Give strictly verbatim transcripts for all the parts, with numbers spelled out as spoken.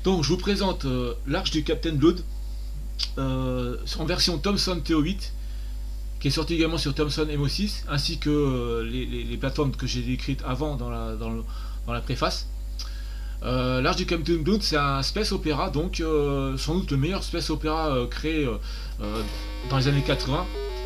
Donc je vous présente euh, l'Arche du Captain Blood euh, en version Thomson T O huit, qui est sorti également sur Thomson M O six, ainsi que euh, les, les, les plateformes que j'ai décrites avant dans la, dans le, dans la préface. Euh, L'Arche du Captain Blood, c'est un space opéra, donc euh, sans doute le meilleur space opéra euh, créé euh, euh, dans les années quatre-vingts.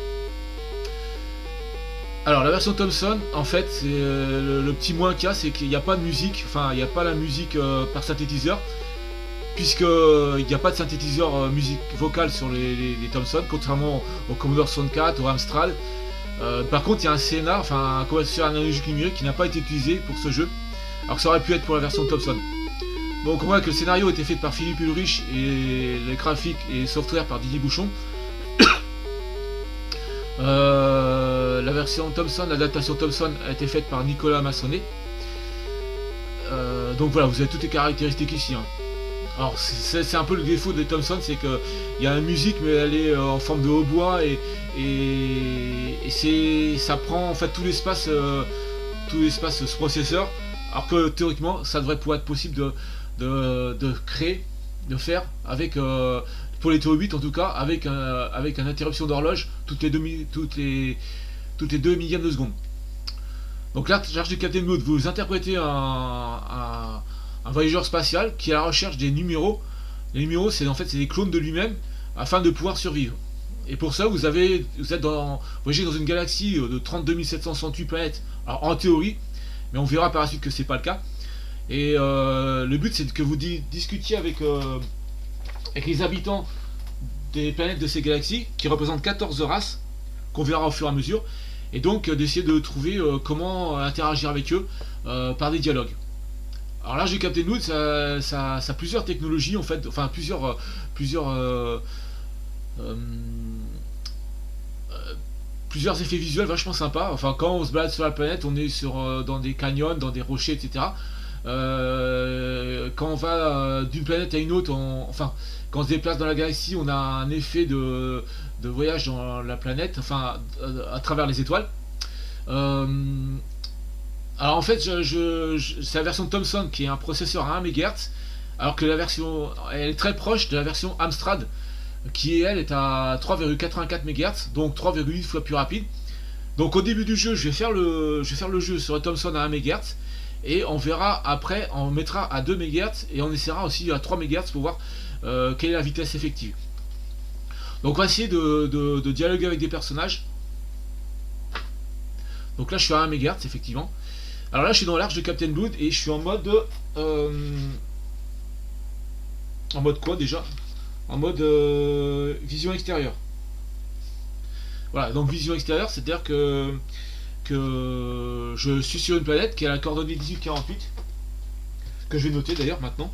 Alors la version Thomson, en fait, c'est euh, le, le petit moins qu'il y a, c'est qu'il n'y a pas de musique, enfin il n'y a pas la musique euh, par synthétiseur, puisque euh, il n'y a pas de synthétiseur euh, musique vocale sur les, les, les Thomson, contrairement au Commodore soixante-quatre, au Amstrad. Euh, par contre, il y a un C N A, enfin un convertisseur analogique numérique qui n'a pas été utilisé pour ce jeu, alors que ça aurait pu être pour la version Thomson. Donc on voit que le scénario était fait par Philippe Ulrich et les graphiques et software par Didier Bouchon. Euh, la version Thomson, l'adaptation Thomson a été faite par Nicolas Massonnet. Euh, donc voilà, vous avez toutes les caractéristiques ici. Hein. Alors c'est un peu le défaut de Thomson, c'est que il y a la musique, mais elle est en forme de hautbois et, et, et c'est ça prend en fait tout l'espace, euh, tout l'espace ce processeur. Alors que théoriquement, ça devrait pouvoir être possible de, de, de créer, de faire avec euh, pour les T O huit en tout cas, avec un, avec une interruption d'horloge toutes les deux toutes les toutes les deux millièmes de seconde. Donc là, l'Arche du Captain Blood, vous interprétez un, un, un voyageur spatial qui est à la recherche des numéros. Les numéros, c'est en fait c'est des clones de lui-même afin de pouvoir survivre. Et pour ça, vous avez vous êtes dans vous voyagez dans une galaxie de trente-deux mille sept cent soixante-huit planètes. Alors en théorie, mais on verra par la suite que c'est pas le cas. Et euh, le but, c'est que vous di discutiez avec euh, avec les habitants des planètes de ces galaxies, qui représentent quatorze races, qu'on verra au fur et à mesure, et donc euh, d'essayer de trouver euh, comment interagir avec eux euh, par des dialogues. Alors là, j'ai Captain Blood, ça, ça, ça a plusieurs technologies, en fait, enfin plusieurs, euh, plusieurs, euh, euh, euh, plusieurs effets visuels vachement sympas. Enfin, quand on se balade sur la planète, on est sur, euh, dans des canyons, dans des rochers, et cetera. Euh, quand on va euh, d'une planète à une autre, on, enfin quand on se déplace dans la galaxie, on a un effet de, de voyage dans la planète, enfin à, à travers les étoiles. Euh, alors en fait, je, je, je, c'est la version Thomson qui est un processeur à un mégahertz, alors que la version, elle est très proche de la version Amstrad, qui elle est à trois virgule quatre-vingt-quatre mégahertz, donc trois virgule huit fois plus rapide. Donc au début du jeu, je vais faire le, je vais faire le jeu sur le Thomson à un mégahertz. Et on verra après, on mettra à deux mégahertz et on essaiera aussi à trois mégahertz pour voir euh, quelle est la vitesse effective. Donc on va essayer de, de, de dialoguer avec des personnages. Donc là je suis à un mégahertz effectivement. Alors là je suis dans l'Arche de Captain Blood et je suis en mode... Euh, en mode quoi déjà? En mode euh, vision extérieure. Voilà, donc vision extérieure, c'est-à-dire que... que je suis sur une planète qui a la coordonnée dix-huit quarante-huit, que je vais noter d'ailleurs maintenant.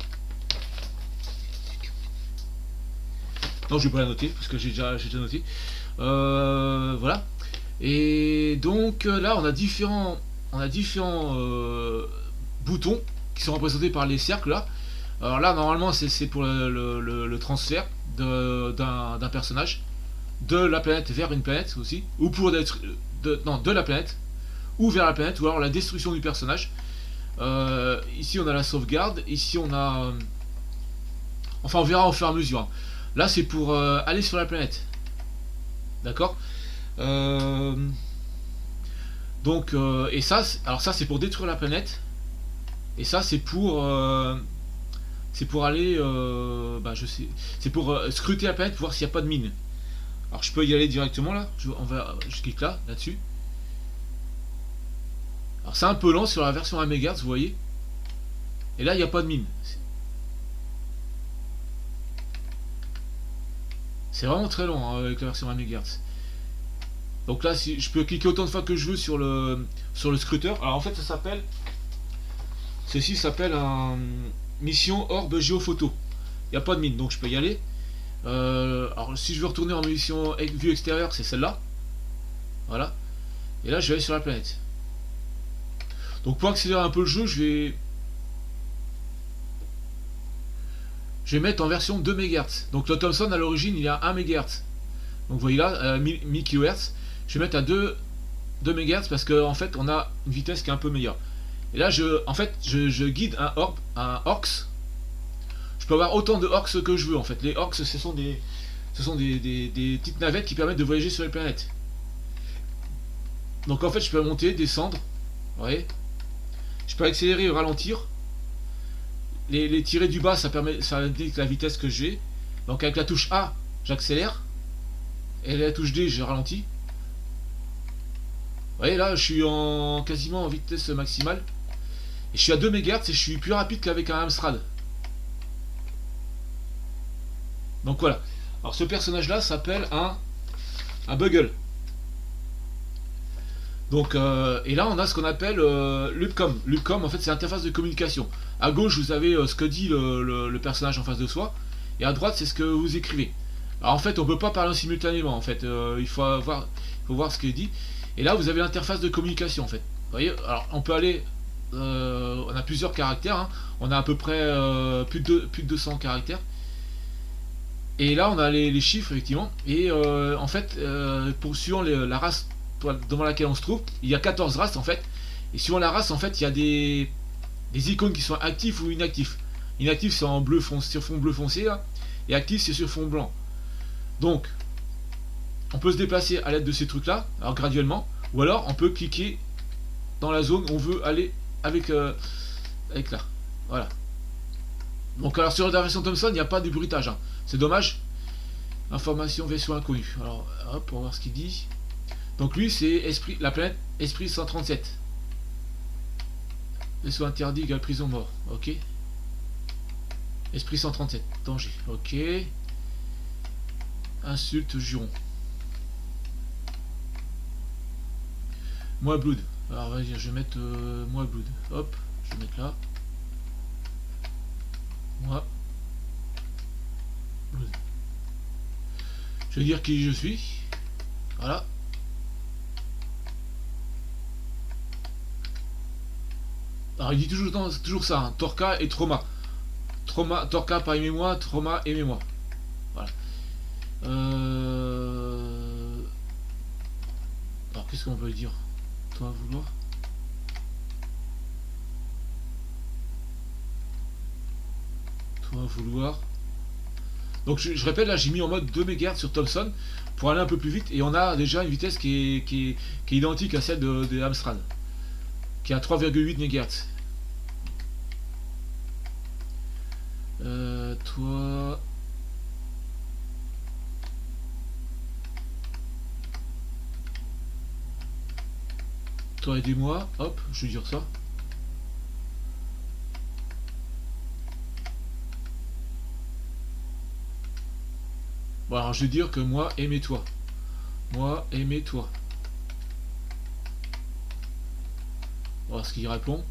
Non, je vais pas la noter parce que j'ai déjà, déjà noté. Euh, voilà. Et donc là, on a différents, on a différents euh, boutons qui sont représentés par les cercles là. Alors là, normalement, c'est pour le, le, le, le transfert d'un personnage de la planète vers une planète aussi, ou pour d'être De, non, de la planète, ou vers la planète, ou alors la destruction du personnage. Euh, ici on a la sauvegarde, ici on a... Euh, enfin on verra au fur et à mesure. Là c'est pour euh, aller sur la planète. D'accord euh, Donc, euh, et ça, alors ça c'est pour détruire la planète, et ça c'est pour... Euh, c'est pour aller... Euh, bah je sais... C'est pour euh, scruter la planète pour voir s'il n'y a pas de mine. Alors je peux y aller directement là, je, on va, je clique là, là-dessus. Alors c'est un peu lent sur la version un mégahertz, vous voyez. Et là il n'y a pas de mine. C'est vraiment très lent hein, avec la version un mégahertz. Donc là si, je peux cliquer autant de fois que je veux sur le, sur le scruteur. Alors en fait ça s'appelle... Ceci s'appelle un mission orbe géophoto. Il n'y a pas de mine, donc je peux y aller. Euh, alors si je veux retourner en mission vue extérieure, c'est celle-là. Voilà. Et là je vais aller sur la planète. Donc pour accélérer un peu le jeu, je vais je vais mettre en version deux mégahertz. Donc le Thomson à l'origine il est à un mégahertz. Donc vous voyez là, euh, mille kilohertz. Je vais mettre à deux mégahertz parce qu'en en fait on a une vitesse qui est un peu meilleure. Et là je en fait je, je guide un orb, un orcs je peux avoir autant de orcs que je veux en fait. Les orcs, ce sont des, ce sont des, des, des petites navettes qui permettent de voyager sur les planètes. Donc en fait, je peux monter, descendre, vous voyez. Je peux accélérer ou ralentir. Les, les tirer du bas, ça permet, ça indique la vitesse que j'ai. Donc avec la touche A, j'accélère. Et la touche D, je ralentis. Vous voyez là, je suis en quasiment en vitesse maximale. Et je suis à deux mégahertz et je suis plus rapide qu'avec un Amstrad. Donc voilà. Alors ce personnage là s'appelle un, un Bugle. Donc, euh, et là on a ce qu'on appelle euh, Lupcom. Lupcom en fait c'est l'interface de communication. À gauche vous avez euh, ce que dit le, le, le personnage en face de soi. Et à droite c'est ce que vous écrivez. Alors en fait on peut pas parler simultanément en fait. Euh, il faut voir, il faut voir ce qu'il dit. Et là vous avez l'interface de communication en fait. Vous voyez, alors on peut aller, euh, on a plusieurs caractères. Hein. On a à peu près euh, plus, de, plus de deux cents caractères. Et là on a les, les chiffres effectivement. Et euh, en fait euh, pour suivant les, la race devant laquelle on se trouve, il y a quatorze races en fait. Et suivant la race en fait il y a des, des icônes qui sont actifs ou inactifs. Inactif c'est en bleu foncé, sur fond bleu foncé là. Et actif c'est sur fond blanc. Donc on peut se déplacer à l'aide de ces trucs là, alors graduellement, ou alors on peut cliquer dans la zone où on veut aller avec, euh, avec là. Voilà. Donc alors sur la version Thomson il n'y a pas de bruitage, hein. C'est dommage. Information vaisseau inconnu. Alors hop, on va voir ce qu'il dit. Donc lui c'est esprit, la planète Esprit cent trente-sept. Vaisseau interdit égale prison mort. Ok. Esprit cent trente-sept. Danger. Ok. Insulte juron. Moi blood. Alors vas-y, je vais mettre euh, moi blood. Hop, je vais mettre là. Moi blood. Je vais dire qui je suis. Voilà. Alors il dit toujours, toujours ça, hein, Torca et Trauma. Trauma, Torca par aimez-moi, Trauma aimez-moi. Voilà. Euh... Alors qu'est-ce qu'on peut dire? Toi vouloir. Toi vouloir. Donc je, je répète là, j'ai mis en mode deux mégahertz sur Thomson pour aller un peu plus vite et on a déjà une vitesse qui est, qui est, qui est identique à celle de, de Amstrad, qui est à trois virgule huit mégahertz. Euh, toi... Toi aidez-moi, hop, je vais dire ça. Bon alors je vais dire que moi aimez-toi. Moi aimez-toi. On va voir ce qu'il répond.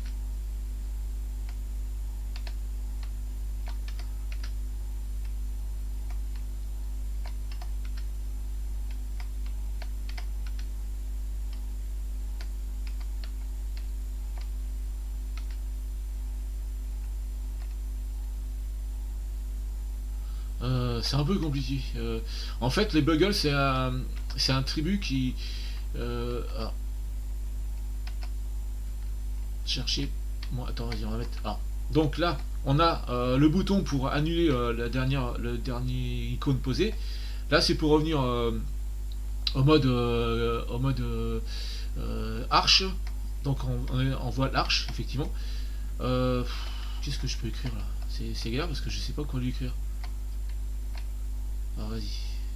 Euh, c'est un peu compliqué. Euh, en fait, les Buggles, c'est un, c'est un tribu qui... Euh, alors, chercher... Bon, attends, vas-y, on va mettre... Alors, donc là, on a euh, le bouton pour annuler euh, la dernière, le dernier icône posé. Là, c'est pour revenir euh, au mode, euh, au mode euh, euh, arche. Donc, on, on, on voit l'arche, effectivement. Euh, Qu'est-ce que je peux écrire là? C'est galère parce que je sais pas quoi lui écrire. Alors vas-y.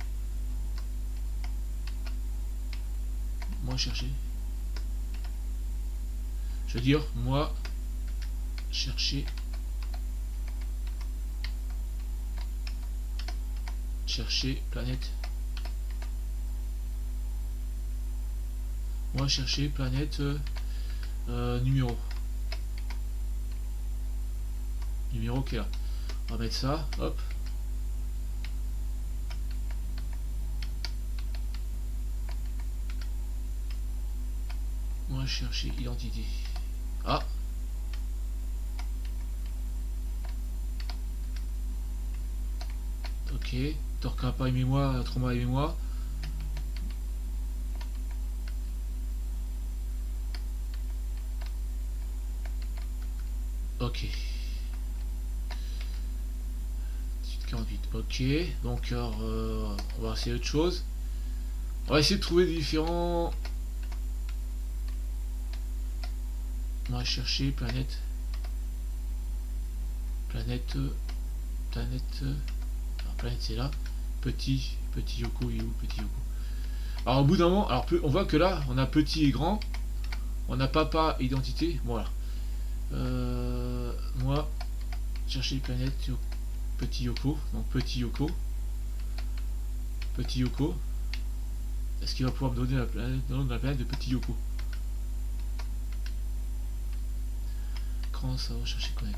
Moi chercher. Je veux dire, moi chercher. Chercher planète. Moi chercher planète euh, numéro. Numéro qui est là. On va mettre ça, hop. Moi chercher identité. Ah. Ok. Torca pas aimez-moi, Trauma aimez-moi. Ok. quarante-huit. Ok, donc alors, euh, on va essayer autre chose. On va essayer de trouver des différents. On va chercher planète. Planète. Planète. Alors, planète c'est là. Petit. Petit Yoko, il est où petit Yoko? Alors au bout d'un moment, alors on voit que là, on a petit et grand. On a papa, identité. Voilà. Euh, moi, chercher planète. Yo, petit Yoko. Donc petit Yoko. Petit Yoko. Est-ce qu'il va pouvoir me donner la planète, le nom de la planète de petit Yoko? Grand, ça va chercher connect.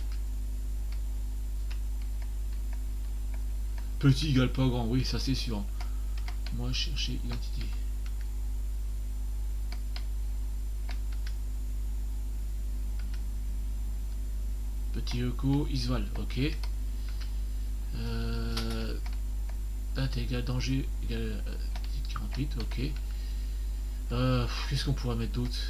Petit égale pas grand, oui, ça c'est sûr. Moi, chercher identité. Petit Yoko, Isval, ok. Euh, date égale danger égale euh, quarante-huit, ok. Euh, Qu'est-ce qu'on pourrait mettre d'autre?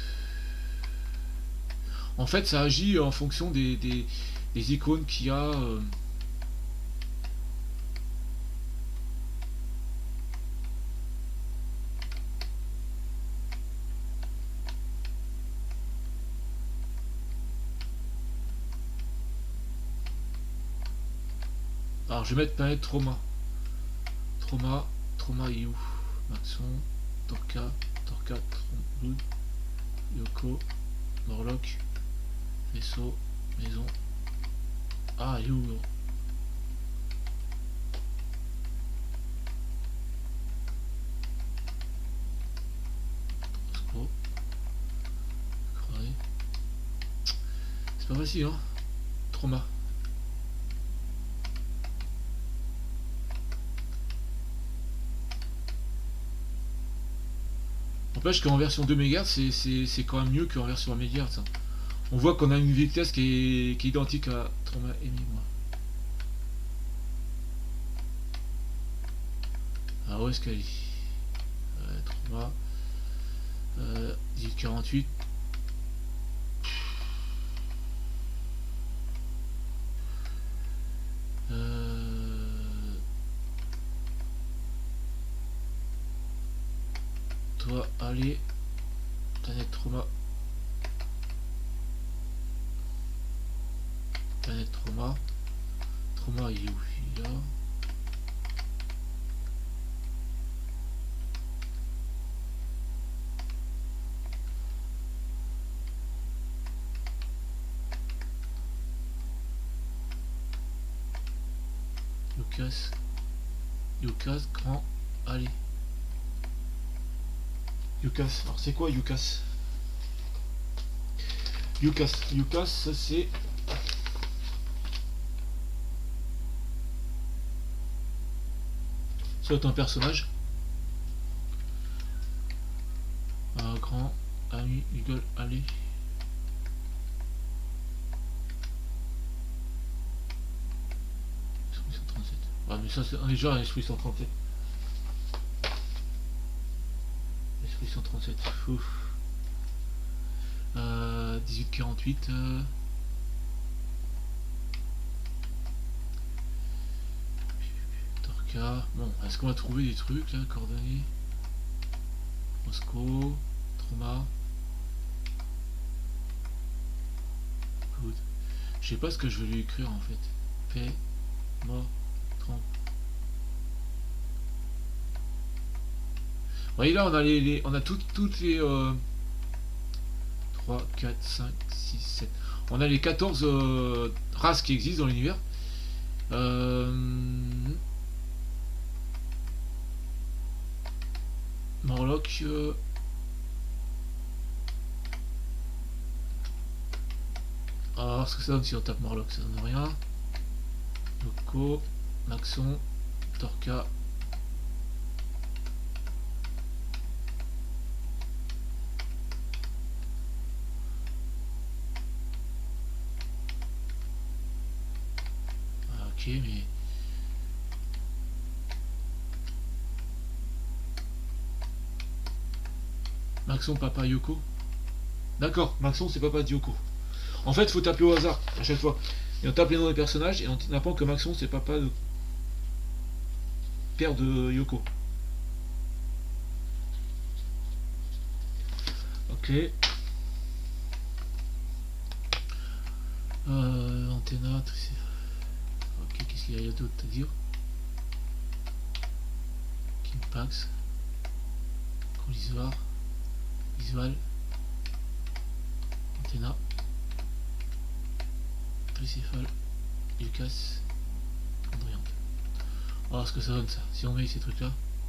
En fait, ça agit en fonction des, des, des icônes qu'il y a. Euh, Alors je vais mettre planète trauma. Trauma, trauma I U. Maxon, Torka, Torka, Blood, Yoko, Morlock, vaisseau, maison. Ah, I U. C'est pas facile, hein. Trauma. N'empêche qu'en version deux mégahertz, c'est quand même mieux qu'en version un mégahertz. Hein. On voit qu'on a une vitesse qui est, qui est identique à Trauma et moi. Ah, où est-ce qu'elle est? Ouais, Trauma. Euh, dix-huit quarante-huit. Euh... Toi, allez. Planète Trauma. Planète Trauma. Trauma, il est où? Il est là. Yukas. Yukas, grand. Allez. Yukas. Alors c'est quoi Yukas? Yukas. Yukas, c'est... C'est un personnage. Un grand. Ami. Eagle. Allez. Ah, mais ça c'est déjà un esprit cent trente-sept. Esprit cent trente-sept. Ouf. Euh, dix-huit quarante-huit. Euh... Torka. Bon, est-ce qu'on va trouver des trucs là? Coordonnées. Moscou. Trauma. Good. Je sais pas ce que je vais lui écrire en fait. Paix. Mort. Vous voyez là on a les, les on a toutes toutes les euh, trois, quatre, cinq, six, sept. On a les quatorze euh, races qui existent dans l'univers. Euh, Morlock. Euh, alors ce que ça donne si on tape Morlock, ça donne rien. Loco. Maxon, Torka. Ah, ok, mais... Maxon, papa, Yoko. D'accord, Maxon, c'est papa de Yoko. En fait, il faut taper au hasard à chaque fois. Et on tape les noms des personnages et on apprend que Maxon, c'est papa de... père de Yoko. Ok. Euh, Antenna, ok, qu'est-ce qu'il y a d'autre à dire? Kimpax, Colisvar, Visual, Antenna, Tricéphale, Lucas, Andriante. On va voir ce que ça donne ça, si on met ces trucs là.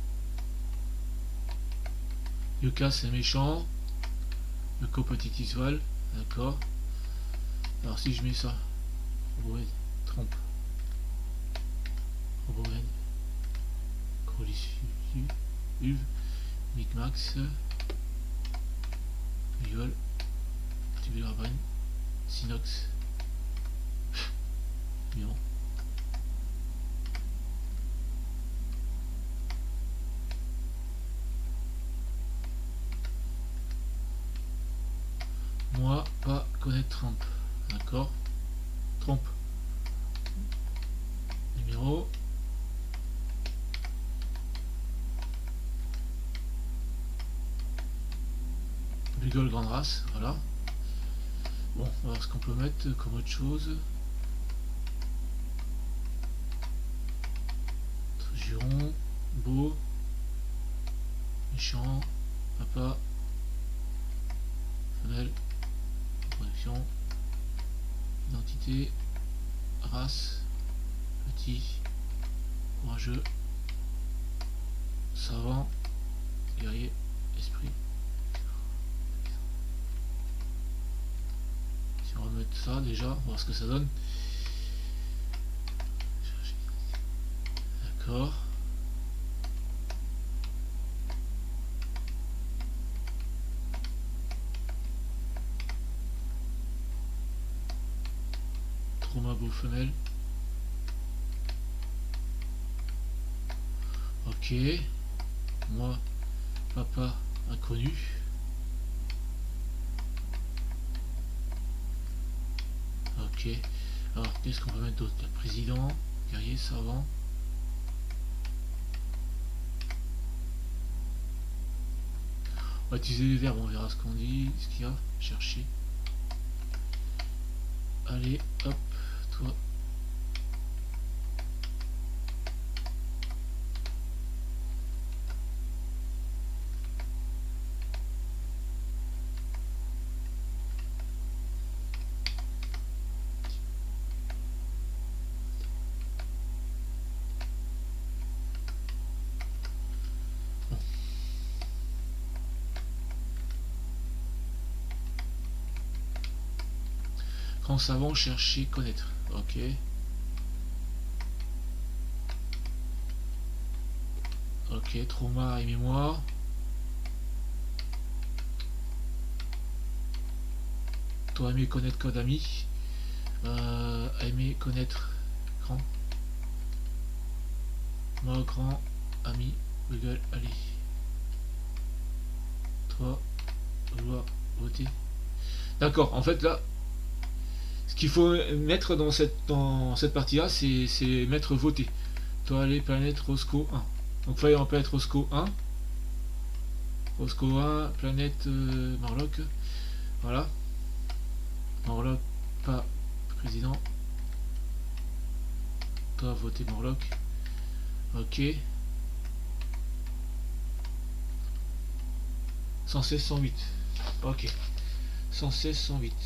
Lucas c'est méchant, le co-petit visual, d'accord. Alors si je mets ça, Robohead, trompe, Robohead, Colissu, Uv, Micmax, Visual, Tubular Brain, Synox, Miron. Moi, pas connaître trompe. D'accord. Trompe. Numéro. Bugle grande race. Voilà. Bon, on va voir ce qu'on peut mettre comme autre chose. Juron. Beau. Méchant. Papa. Femelle. Production, identité, race, petit, courageux, savant, guerrier, esprit. Si on remet ça déjà, on va voir ce que ça donne. D'accord. Trauma beau femelle. Ok. Moi, papa inconnu. Ok. Alors, qu'est-ce qu'on va mettre d'autre? Président, guerrier, savant. On va utiliser les verbes, on verra ce qu'on dit, ce qu'il y a. Chercher. Allez, hop, toi. Bon. Grand savant, chercher, connaître. Ok. Ok, trauma et mémoire. Toi aimer connaître code ami. Euh, aimer connaître grand. Moi grand ami. Google, allez. Toi, vouloir voter. D'accord, en fait là. Ce qu'il faut mettre dans cette, dans cette partie-là, c'est mettre voter. Toi, allez, planète Roscoe un. Donc, Fire en planète Roscoe un. Roscoe un, planète euh, Morlock. Voilà. Morlock, pas président. Toi, voter Morlock. Ok. cent seize cent huit. Ok. cent seize cent huit.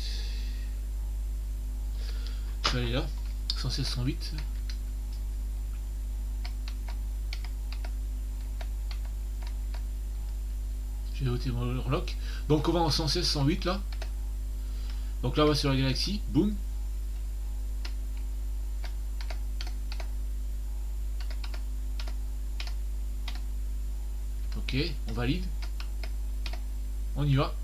Je vais aller là, cent seize cent huit. Je vais voter mon lock. Donc on va en cent seize cent huit là. Donc là on va sur la galaxie, boum. Ok, on valide. On y va.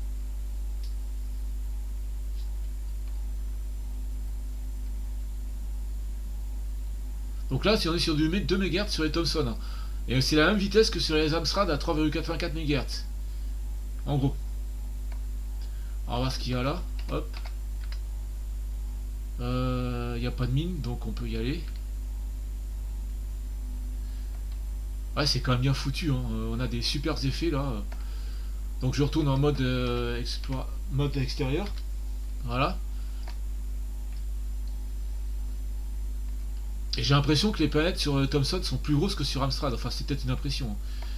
Donc là, si on est sur du deux mégahertz sur les Thomson, et c'est la même vitesse que sur les Amstrad à trois virgule quatre-vingt-quatre mégahertz. En gros. On va voir ce qu'il y a là. Hop. Il euh, n'y a pas de mine, donc on peut y aller. Ouais, c'est quand même bien foutu, hein. Euh, on a des super effets là. Donc je retourne en mode euh, explore, mode extérieur. Voilà. Et j'ai l'impression que les planètes sur euh, Thomson sont plus grosses que sur Amstrad. Enfin, c'est peut-être une impression, hein.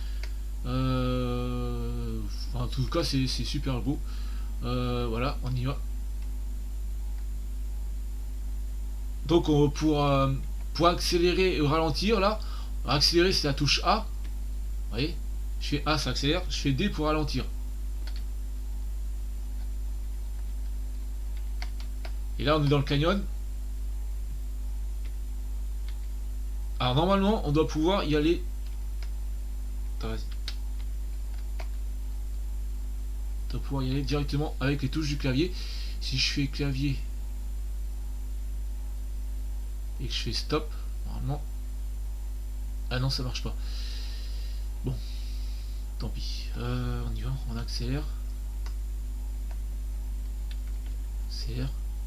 Euh... Enfin, en tout cas, c'est super beau. Euh, voilà, on y va. Donc on, pour, euh, pour accélérer et ralentir là, accélérer c'est la touche A. Vous voyez, je fais A, ça accélère. Je fais D pour ralentir. Et là on est dans le canyon. Alors normalement on doit pouvoir y aller. Attends, vas-y. On doit pouvoir y aller directement avec les touches du clavier. Si je fais clavier et que je fais stop, normalement. Ah non, ça marche pas. Bon, tant pis. Euh, on y va, on accélère. Accélère.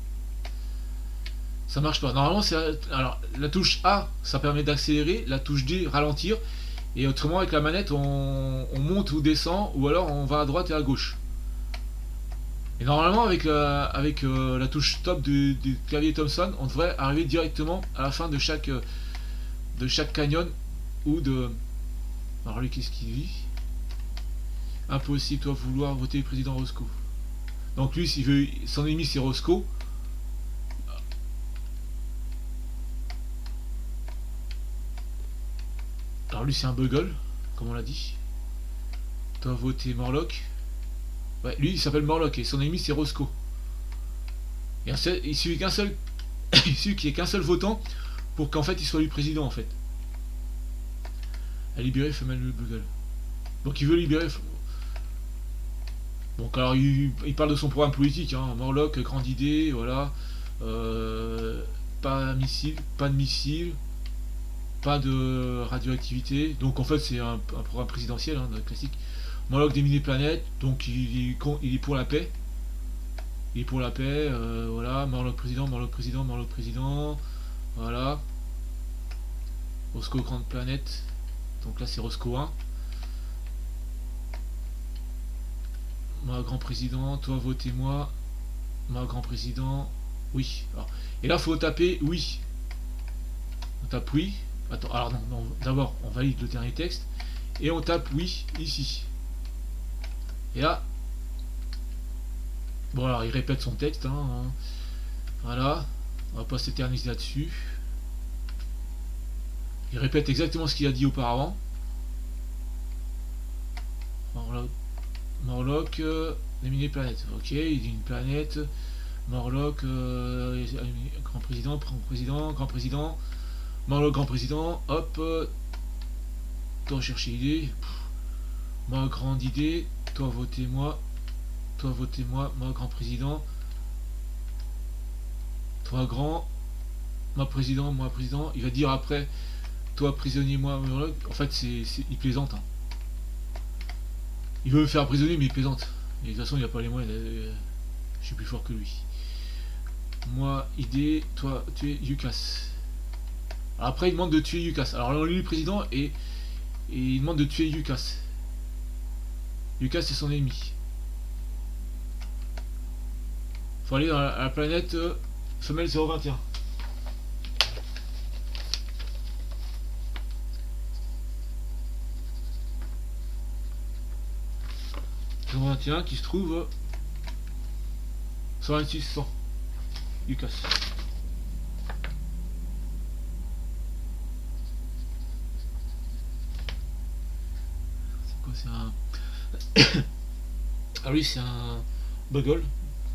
Ça marche pas. Normalement, c'est alors la touche A, ça permet d'accélérer, la touche D, ralentir. Et autrement, avec la manette, on, on monte ou descend, ou alors on va à droite et à gauche. Et normalement, avec la, avec, euh, la touche stop du, du clavier Thomson, on devrait arriver directement à la fin de chaque, euh, de chaque canyon ou de. Alors lui, qu'est-ce qu'il dit? Impossible, toi, vouloir voter le président Roscoe. Donc lui, s'il veut, son ennemi, c'est Roscoe. Alors lui, c'est un bugle, comme on l'a dit. Toi, voter Morlock. Ouais, lui, il s'appelle Morlock et son ennemi, c'est Roscoe. Et un seul, il suffit qu'un seul, il suffit qu'il n'y ait qu'un seul votant pour qu'en fait, il soit lui président, en fait. À libérer femelle le bugle. Donc il veut libérer. Donc alors il, il parle de son programme politique, hein. Morlock, grande idée, voilà. Euh, pas missile, pas de missile, pas de radioactivité. Donc en fait c'est un, un programme présidentiel, hein, classique. Morlock déminer planète, donc il, il, il est pour la paix. Il est pour la paix, euh, voilà. Morlock président, Morlock président, Morlock président, voilà. Roscoe grande planète. Donc là c'est Roscoe un. Moi grand président, toi votez-moi. Moi grand président, oui. Alors, et là faut taper oui. On tape oui. Attends, alors non, non d'abord on valide le dernier texte. Et on tape oui ici. Et là. Bon alors il répète son texte. Hein, hein. Voilà. On va pas s'éterniser là-dessus. Il répète exactement ce qu'il a dit auparavant. Morlock, Morlock euh, éliminer planète. Ok, il dit une planète. Morlock, euh, grand président, grand président, grand président. Morlock, grand président. Hop. Euh, toi chercher idée. Moi grande idée. Toi votez-moi. Toi votez-moi. Moi grand président. Toi grand. Moi président, moi président. Il va dire après. Toi prisonnier, moi Morlock. En fait c'est il plaisante, hein. Il veut me faire prisonnier mais il plaisante. Et de toute façon il n'a pas les moyens. Euh, je suis plus fort que lui. Moi idée. Toi tu es Yukas. Alors après il demande de tuer Yukas. Alors là lui le président et, et il demande de tuer Yukas. Yukas c'est son ennemi. Faut aller dans la, la planète euh, femelle zéro vingt et un. zéro vingt et un qui se trouve cent vingt-six cent Yukas. C'est quoi? C'est un. Ah oui, c'est un bugle.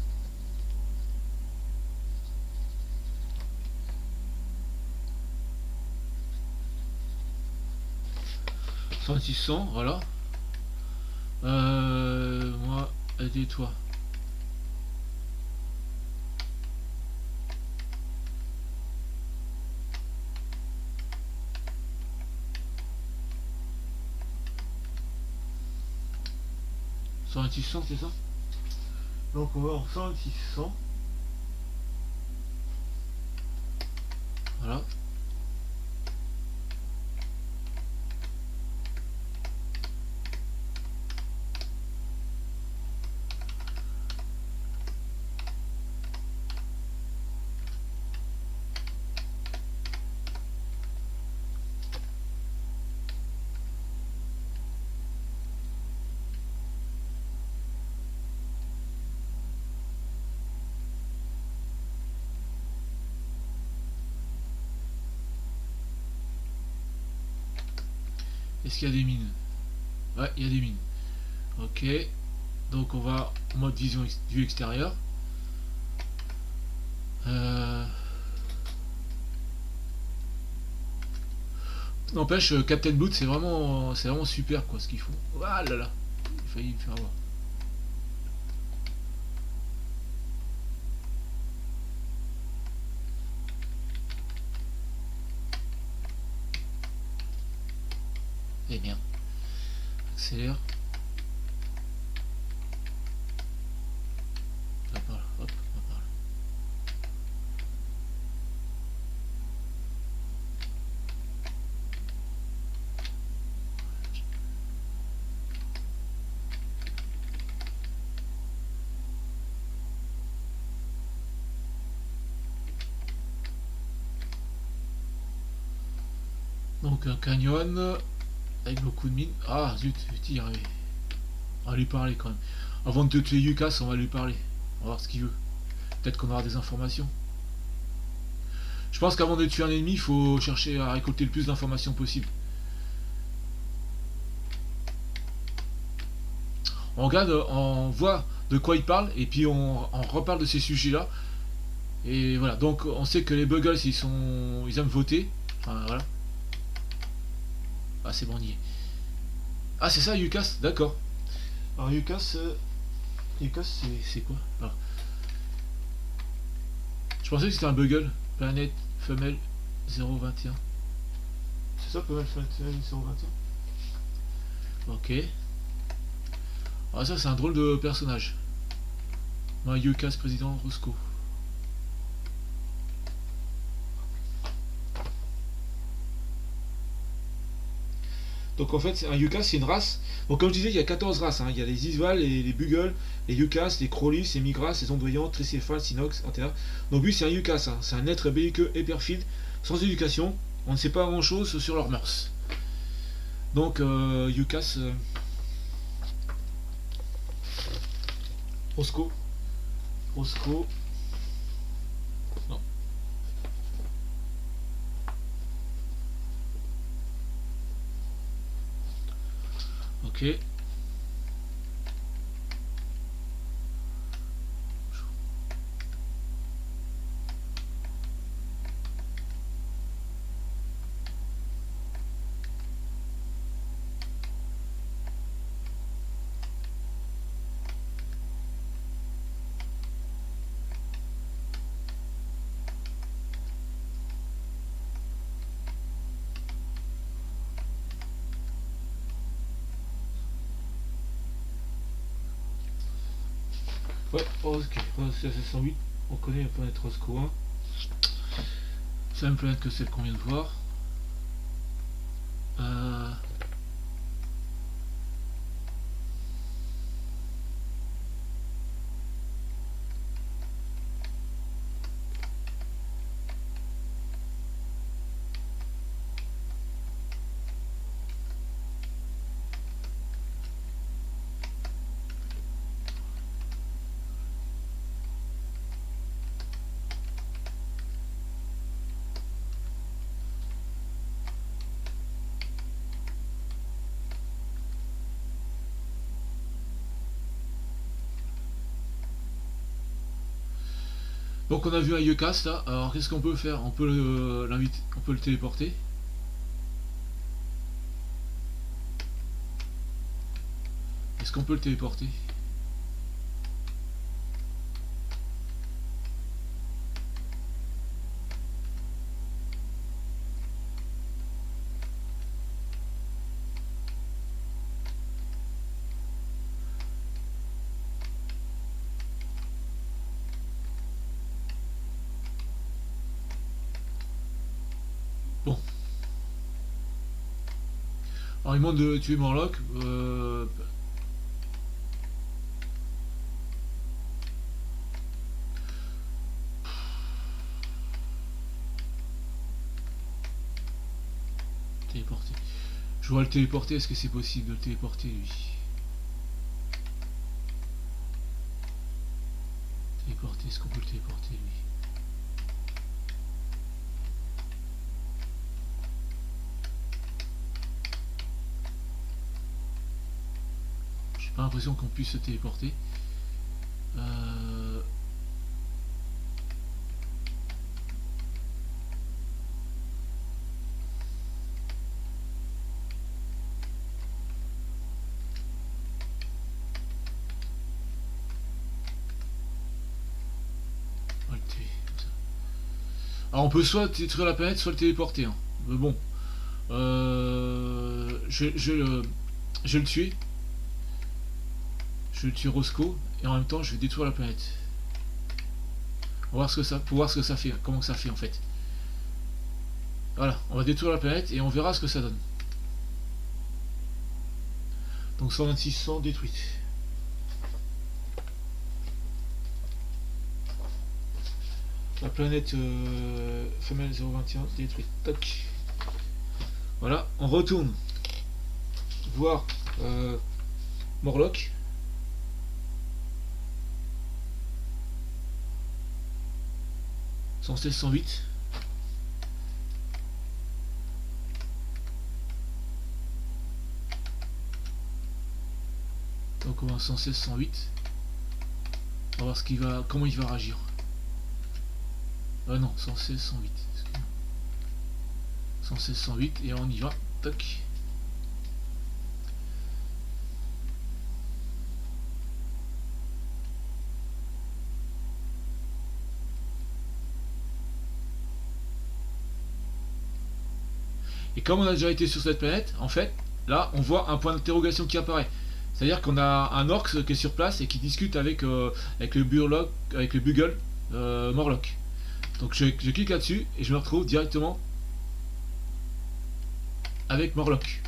cent vingt-six cent, voilà. Euh, moi, aidez-toi. cent vingt-six cent, c'est ça? Donc on va en cent vingt-six cent. Voilà. Est-ce qu'il y a des mines? Ouais, il y a des mines. Ok. Donc on va en mode vision ex vue extérieure. Euh... N'empêche, Captain Blood, c'est vraiment, c'est vraiment super quoi ce qu'ils font. Ah là là, il a failli me faire avoir. Eh bien, accélère. Là, par là, hop, là, par là. Donc un canyon avec beaucoup de mines. Ah zut, vite y arriver. On va lui parler quand même. Avant de te tuer Yukas, on va lui parler. On va voir ce qu'il veut. Peut-être qu'on aura des informations. Je pense qu'avant de tuer un ennemi, il faut chercher à récolter le plus d'informations possible. On regarde, on voit de quoi il parle, et puis on, on reparle de ces sujets-là. Et voilà, donc on sait que les Buggles, ils sont, ils aiment voter. Enfin voilà. Ah c'est bon, on y est. Ah c'est ça, Yukas, d'accord. Alors Yukas, euh, Yukas c'est quoi? Alors, je pensais que c'était un Buggle. Planète femelle zéro vingt et un. C'est ça, femelle zéro vingt et un? Ok. Ah ça c'est un drôle de personnage. Moi, Yukas, président Roscoe. Donc en fait, un Yukas, c'est une race. Donc comme je disais, il y a quatorze races. Hein. Il y a les Isval, les, les Buggles, les Yukas, les Crawlis, les Migras, les Ondrians, Tricéphales, Sinox, et cetera. Donc lui, c'est un Yukas. Hein. C'est un être belliqueux et perfide, sans éducation. On ne sait pas grand-chose sur leurs mœurs. Donc euh, Yukas... Euh... Roscoe. Roscoe. Non. Ok. Ouais, ok, c'est cent huit, on connaît la planète Roscoe un. C'est la même planète que celle qu'on vient de voir. Euh... Donc on a vu un Yukas là, alors qu'est-ce qu'on peut faire? On peut l'inviter, on peut le téléporter. Est-ce qu'on peut le téléporter? Bon. Alors il demande de tuer Morlock. Euh... Téléporter. Je dois le téléporter, est-ce que c'est possible de le téléporter lui? Téléporter, est-ce qu'on peut le téléporter lui? pas l'impression qu'on puisse se téléporter. Euh... Alors on peut soit détruire la planète, soit le téléporter. Hein. Mais bon. Euh, je, je, le, je vais le tuer. Je vais tuer Roscoe. Et en même temps je vais détruire la planète. On va voir ce que ça, pour voir ce que ça fait. Comment que ça fait en fait. Voilà. On va détruire la planète et on verra ce que ça donne. Donc cent vingt-six cents détruites. La planète euh, femelle zéro vingt et un détruite. Toc. Voilà, on retourne voir euh, Morlock. cent seize cent huit. Donc on va cent seize cent huit. On va voir ce qu'il va, comment il va réagir. Ah non, cent seize cent huit. cent seize cent huit et on y va. Toc. Et comme on a déjà été sur cette planète, en fait, là, on voit un point d'interrogation qui apparaît. C'est-à-dire qu'on a un orc qui est sur place et qui discute avec, euh, avec le burlock, avec le bugle euh, Morlock. Donc je, je clique là-dessus et je me retrouve directement avec Morlock.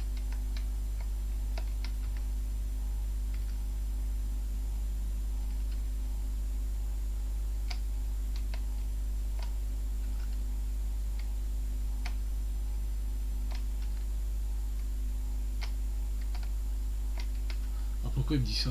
Alors pourquoi il me dit ça ?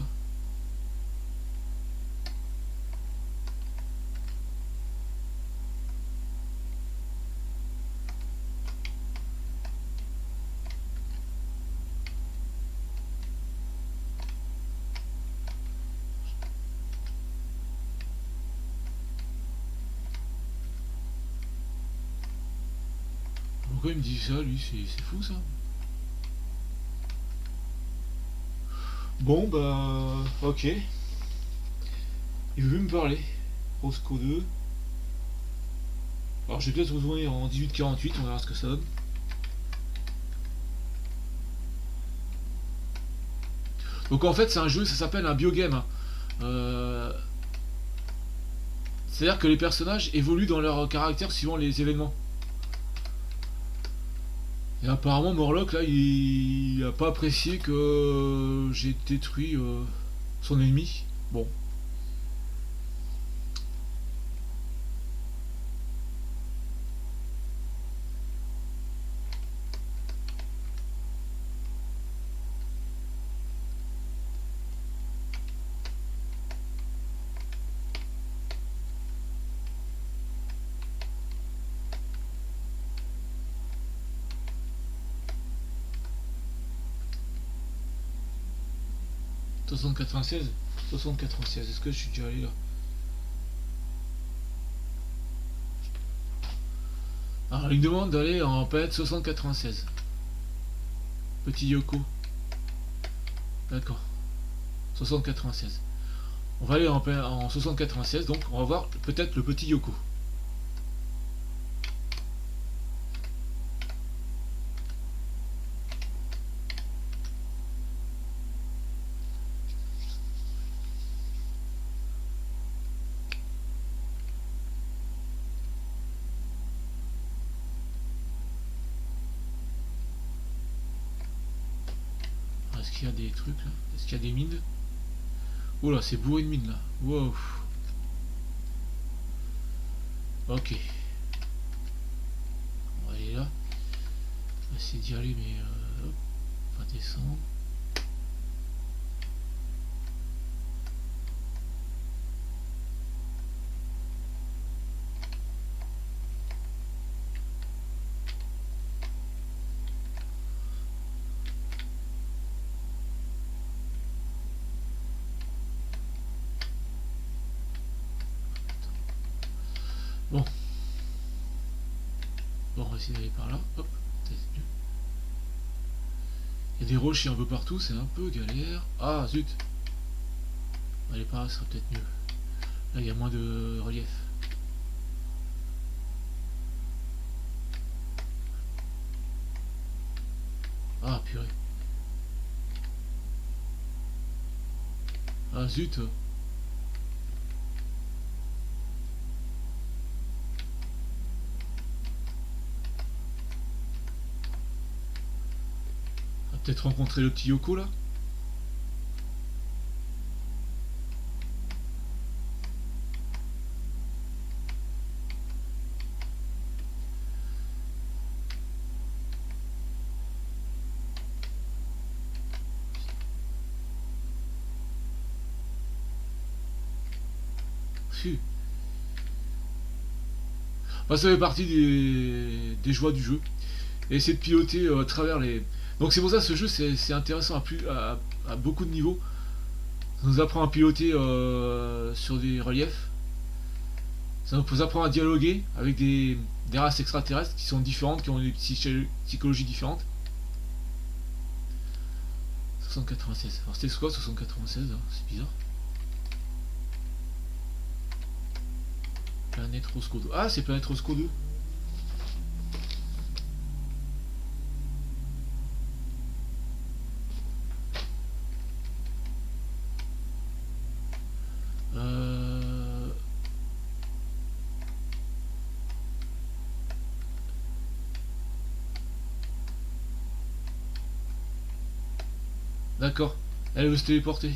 Pourquoi il me dit ça, lui? C'est fou, ça. Bon, bah... Ok. Il veut me parler. Roscoe deux. Alors, je vais peut-être retourner en dix-huit quarante-huit, on verra ce que ça donne. Donc, en fait, c'est un jeu, ça s'appelle un biogame. Hein. Euh... C'est-à-dire que les personnages évoluent dans leur caractère suivant les événements. Et apparemment Morlock là il a pas apprécié que j'ai détruit euh, son ennemi. Bon. soixante quatre-vingt-seize soixante quatre-vingt-seize, est-ce que je suis déjà allé là? Alors il me demande d'aller en planète soixante quatre-vingt-seize. Petit Yoko. D'accord. soixante quatre-vingt-seize. On va aller en, en soixante quatre-vingt-seize, donc on va voir peut-être le petit Yoko. Est-ce qu'il y a des trucs là? Est-ce qu'il y a des mines? Oh là, c'est bourré de mines là. Wow. Ok. On va aller là. On va essayer d'y aller, mais euh, hop, on va descendre. Bon. Bon, on va essayer d'aller par là. Hop, peut-être mieux. Il y a des rochers un peu partout, c'est un peu galère. Ah, zut. Aller par là, ça sera peut-être mieux. Là, il y a moins de relief. Ah, purée. Ah, zut. On va peut-être rencontrer le petit Yoko, là. Bah, ça fait partie des, des joies du jeu. Et essayer de piloter euh, à travers les... Donc c'est pour ça que ce jeu c'est intéressant à, plus, à, à beaucoup de niveaux. Ça nous apprend à piloter euh, sur des reliefs. Ça nous apprend à dialoguer avec des, des races extraterrestres qui sont différentes, qui ont des psychologies différentes. soixante quatre-vingt-seize. Alors c'était quoi soixante quatre-vingt-seize? C'est bizarre. Planète Roscoe deux. Ah, c'est Planète Roscoe deux. Euh... D'accord. Elle veut se téléporter.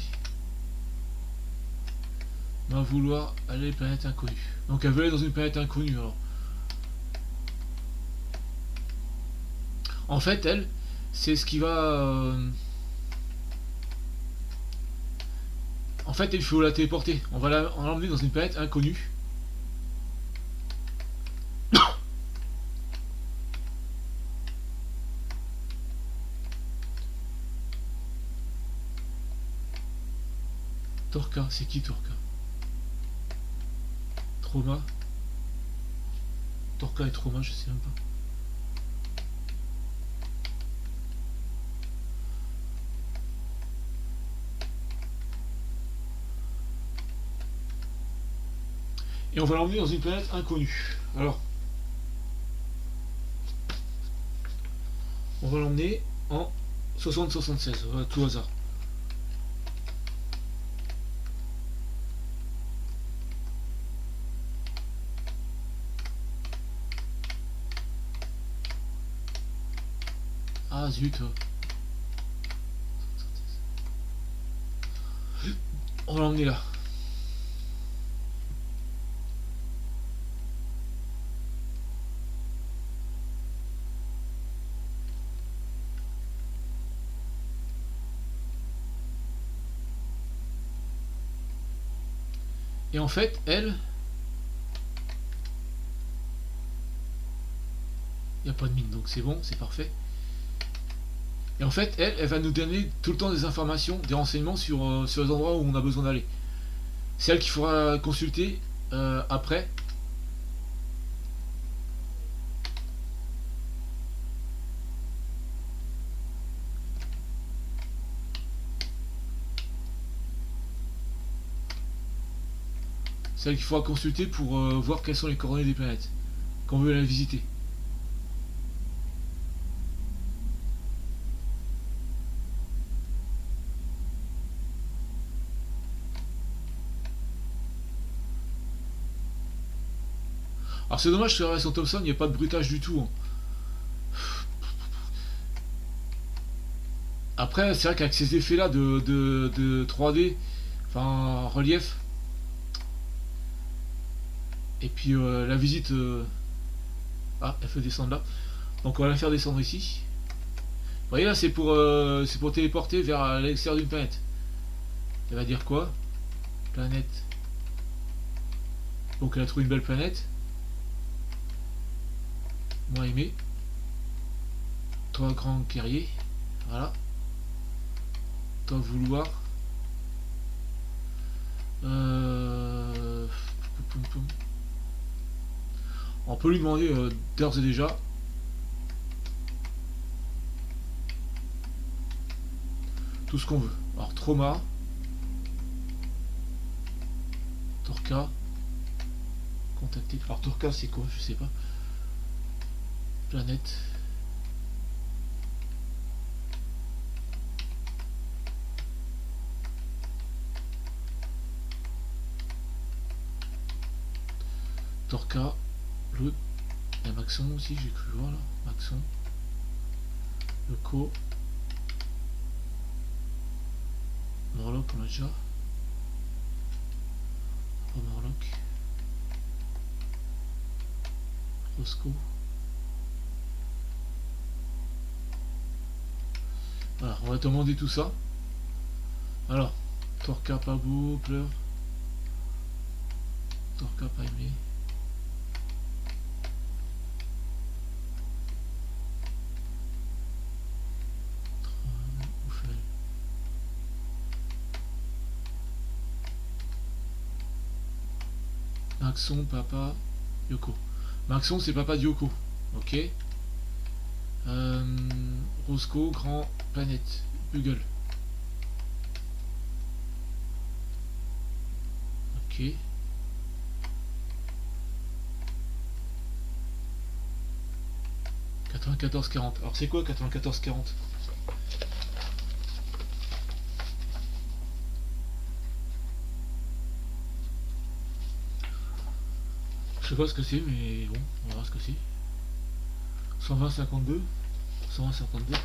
On va vouloir aller à une planète inconnue. Donc elle veut aller dans une planète inconnue alors. En fait, elle, c'est ce qui va... Euh... En fait, il faut la téléporter. On va l'emmener dans une planète inconnue. Torka, c'est qui Torka? Trauma. Torka et Trauma, je sais même pas. Et on va l'emmener dans une planète inconnue. Alors, on va l'emmener en soixante soixante-seize, à tout hasard. Ah zut. On va l'emmener là. Et en fait, elle... Il n'y a pas de mine, donc c'est bon, c'est parfait. Et en fait, elle, elle va nous donner tout le temps des informations, des renseignements sur, euh, sur les endroits où on a besoin d'aller. C'est elle qu'il faudra consulter euh, après. C'est elle qu'il faudra consulter pour euh, voir quelles sont les coordonnées des planètes qu'on veut la visiter. Alors c'est dommage sur la version Thomson, il n'y a pas de bruitage du tout. Hein. Après, c'est vrai qu'avec ces effets-là de, de, de trois D, enfin relief, et puis euh, la visite... Euh... Ah, elle fait descendre là. Donc on va la faire descendre ici. Vous voyez là, c'est pour, euh, c'est pour téléporter vers l'extérieur d'une planète. Elle va dire quoi? Planète. Donc elle a trouvé une belle planète. Moi aimé. Toi grand guerrier. Voilà. Toi vouloir. Euh... On peut lui demander euh, d'ores et déjà. Tout ce qu'on veut. Alors trauma. Torka. Contacter. Alors Torka c'est quoi? Je sais pas. Planète. Torka. L'autre. Il y a Maxon aussi, j'ai cru voir là. Maxon. Loco. Morlock on l'a déjà. Pas Morlock. Roscoe. Voilà, on va te demander tout ça. Alors, Torka pas beau, pleure. Torka pas aimé. Maxon, papa, Yoko. Maxon, c'est papa de Yoko. Ok. Euh, Roscoe, grand, planète, Bugle. Ok. quatre-vingt-quatorze quarante. Alors c'est quoi quatre-vingt-quatorze quarante? Je sais pas ce que c'est, mais bon, on va voir ce que c'est. cent vingt cinquante-deux. cent vingt cinquante-deux.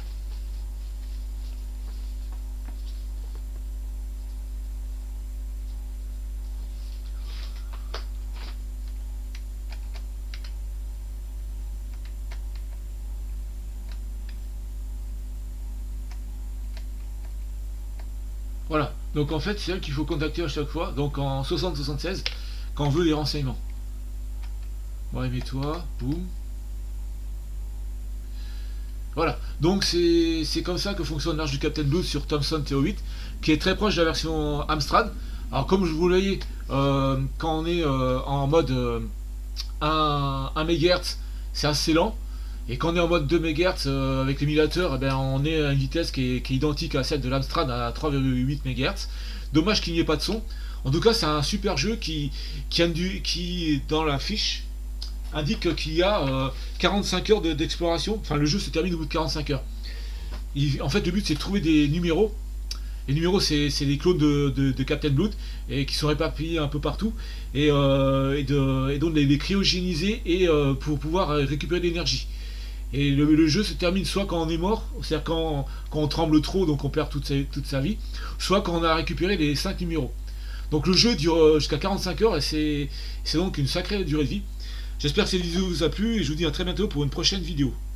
Voilà, donc en fait c'est elle qu'il faut contacter à chaque fois, donc en soixante soixante-seize, quand on veut les renseignements. Bon, aimez-toi, boum. Voilà, donc c'est comme ça que fonctionne l'arche du Captain Blood sur Thomson T O huit, qui est très proche de la version Amstrad. Alors comme je vous l'ai dit, euh, quand on est euh, en mode euh, un, un mégahertz, c'est assez lent. Et quand on est en mode deux mégahertz euh, avec l'émulateur, eh ben, on est à une vitesse qui est, qui est identique à celle de l'Amstrad à trois virgule huit mégahertz. Dommage qu'il n'y ait pas de son. En tout cas, c'est un super jeu qui, qui, qui, qui dans la fiche, indique qu'il y a euh, quarante-cinq heures d'exploration. De, enfin, le jeu se termine au bout de quarante-cinq heures. Il, en fait, le but, c'est de trouver des numéros. Les numéros, c'est des clones de, de, de Captain Blood et qui sont réparpillés un peu partout. Et, euh, et, de, et donc, les, les cryogéniser et, euh, pour pouvoir récupérer de l'énergie. Et le, le jeu se termine soit quand on est mort, c'est-à-dire quand, quand on tremble trop, donc on perd toute sa, toute sa vie, soit quand on a récupéré les cinq numéros. Donc le jeu dure jusqu'à quarante-cinq heures et c'est donc une sacrée durée de vie. J'espère que cette vidéo vous a plu et je vous dis à très bientôt pour une prochaine vidéo.